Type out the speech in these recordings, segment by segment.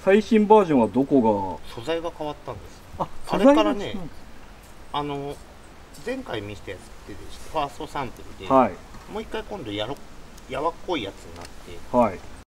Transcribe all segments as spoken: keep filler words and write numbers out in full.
最新バージョンはどこが素材が変わったんです。 あ、 あれからね、あの前回見せたやつってファーストサンプルで、はい、もう一回今度やろやわっこいやつになって、はい、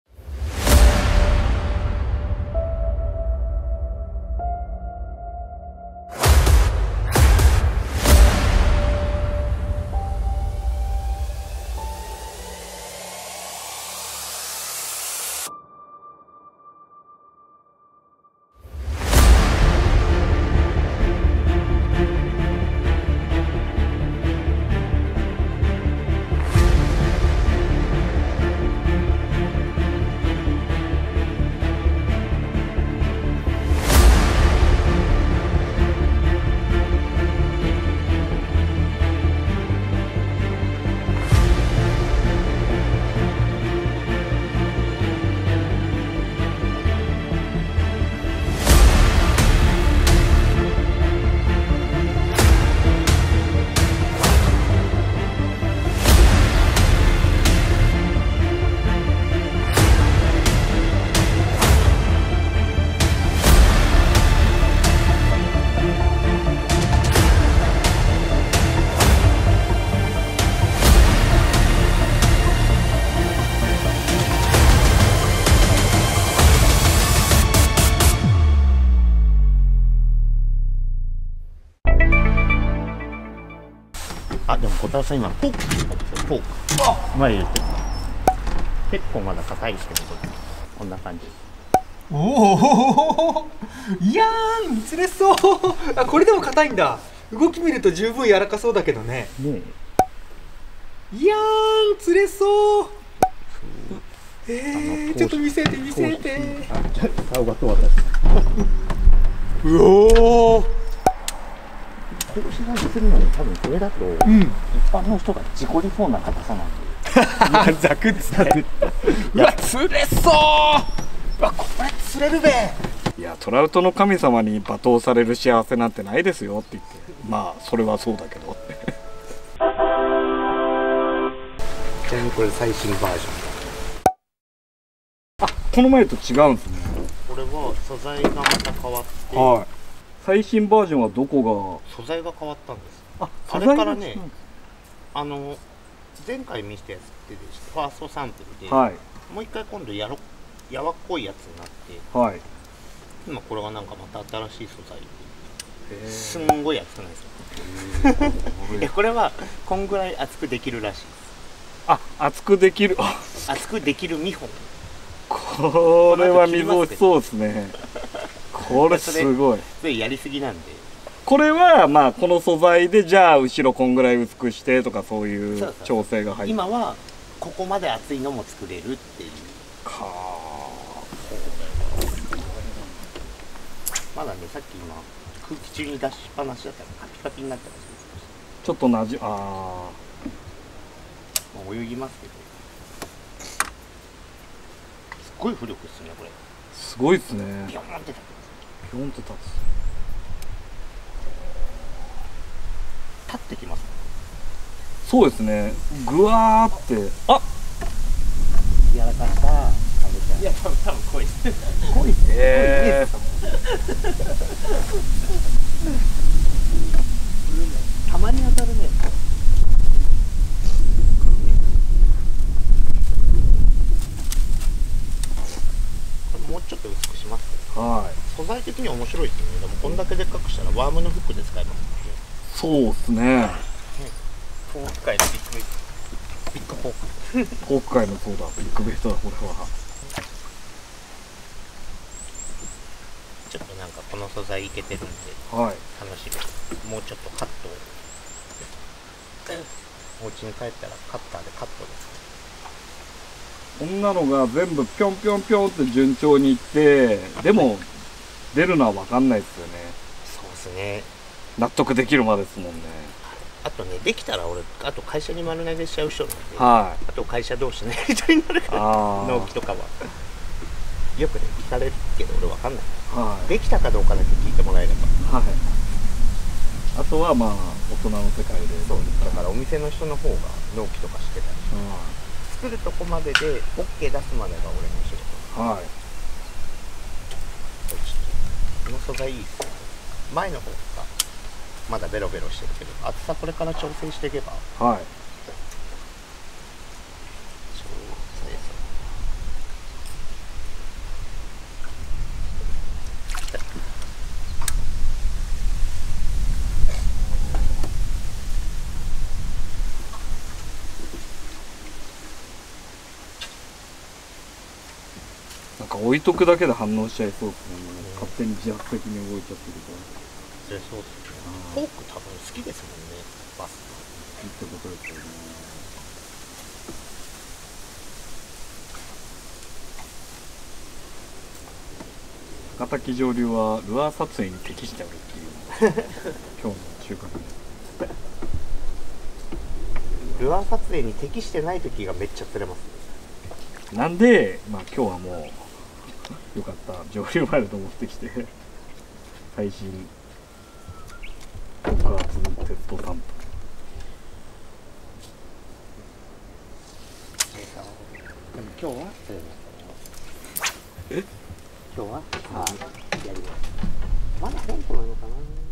あ、でも小太郎さん今ポークって言ったんですよ。ポーク前入れてる。結構まだ硬いですけど、こんな感じです。 おお、いやーん、釣れそう。あ、これでも硬いんだ。動き見ると十分柔らかそうだけどね。ねえ、いやーん、釣れそう。えー、ちょっと見せて見せて。 顔が遠かったです。 うおー、 投資がするのに多分これだと、うん、一般の人が事故りそうな硬さなんでザクッザクッうわ、釣れそう。うわ、これ釣れるべ。 いや、トラウトの神様に罵倒される幸せなんてないですよって言って、まあそれはそうだけどちなみにこれ最新バージョン。 あ、この前と違うんですね。 これは素材がまた変わって、 はい、最新バージョンはどこが素材が変わったんです。あ、 あれからね、あの前回見せたやつってファーストサンプルで、はい、もう一回今度やろやわっこいやつになって、はい、今これがなんかまた新しい素材ですんごい熱くないですよえ、これはこんぐらい熱くできるらしい。 あ、熱くできる熱くできる見本。 これは溝落ちそうですねこれすごい。 それやりすぎなんで、 これはまあこの素材でじゃあ後ろこんぐらい薄くしてとかそういう調整が入って、 今はここまで厚いのも作れるっていう。はあ、まだね、さっき今空気中に出しっぱなしだったらカピカピになってます。 ちょっとなじああ、 まあ、泳ぎますけど、すっごい浮力ですねこれ。 すごいですね。 ピョンって立つ。 ピョンって立つ。 立ってきます、ね。 そうですね。ぐわーって、あ、 柔らかさ、食べちゃう。いや、多分多分濃いです。濃いです。えー、たまに当たるね。もうちょっと薄くします。はい。素材的には面白いですね。でもこんだけでっかくしたらワームのフックで使えますので。そうですね。 フォーク界のビッグビッグフォーク。 フォーク界のそうだ、ビッグベイトだこれは。 ちょっとなんかこの素材いけてるんで、はい、楽しみ。もうちょっとカットを。お家に帰ったらカッターでカットです。 こんなのが全部ぴょんぴょんぴょんって順調にいって、でも出るのは分かんないですよね。 そうですね。 納得できるまでですもんね。 あとね、できたら俺、あと会社に丸投げしちゃう人なんで、はい、あと会社同士のやり取りになるから、納期とかは。よくね、聞かれるけど俺分かんない。はい、できたかどうかだけ聞いてもらえれば。はい、 あとはまあ、大人の世界で。 そうです。だからお店の人の方が納期とかしてたりして。作るとこまでで オーケー 出すまでが俺の仕事。はい。 素材いいですよね。前の方がまだベロベロしてるけど、厚さこれから調整していけばはいなんか置いとくだけで反応しちゃいそうですね。うん、勝手に自発的に動いちゃってるから。 そうですね。フォーク多分好きですもんね、バス。 好きってことですよね。高滝上流はルアー撮影に適してあるっていう今日の収穫です。 ルアー撮影に適してない時がめっちゃ釣れますね。 なんで、まあ今日はもうよかった上流ワイルド持ってきて最新極厚テストサンプル。 でも今日は釣れます。え？今日はああやります。まだ本当なのかな。